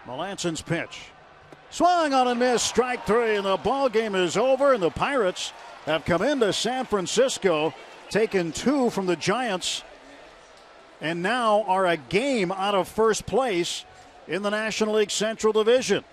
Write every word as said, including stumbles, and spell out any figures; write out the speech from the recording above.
Melancon's pitch. Swung on a miss, strike three, and the ball game is over. And the Pirates have come into San Francisco, taken two from the Giants, and now are a game out of first place in the National League Central Division.